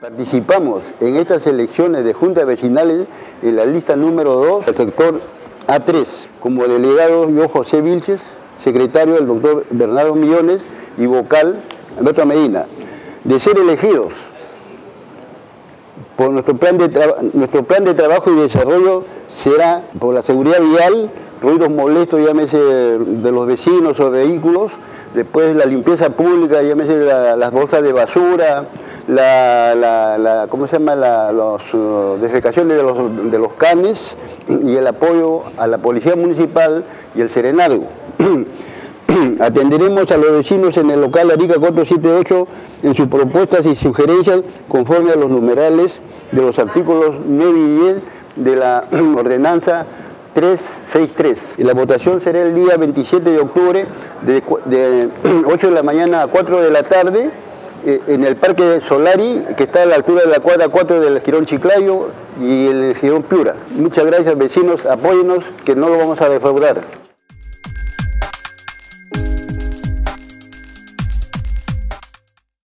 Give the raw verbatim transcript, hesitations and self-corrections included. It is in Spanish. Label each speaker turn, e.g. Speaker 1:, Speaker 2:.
Speaker 1: Participamos en estas elecciones de juntas vecinales en la lista número dos del sector A tres, como delegado yo José Vilches, secretario el doctor Bernardo Millones y vocal Alberto Medina. De ser elegidos por nuestro plan de, nuestro plan de trabajo y desarrollo será por la seguridad vial, ruidos molestos, llámese de los vecinos o vehículos, después la limpieza pública, llámese la, las bolsas de basura, la, la, la ¿cómo se llama? La, los uh, defecaciones de los, de los canes y el apoyo a la policía municipal y el serenazgo. Atenderemos a los vecinos en el local Arica cuatrocientos setenta y ocho en sus propuestas y sugerencias conforme a los numerales de los artículos nueve y diez de la ordenanza trescientos sesenta y tres. La votación será el día veintisiete de octubre de, de ocho de la mañana a cuatro de la tarde eh, en el Parque Solari, que está a la altura de la cuadra cuatro del Jirón Chiclayo y el Jirón Piura. Muchas gracias, vecinos, apóyennos, que no lo vamos a defraudar.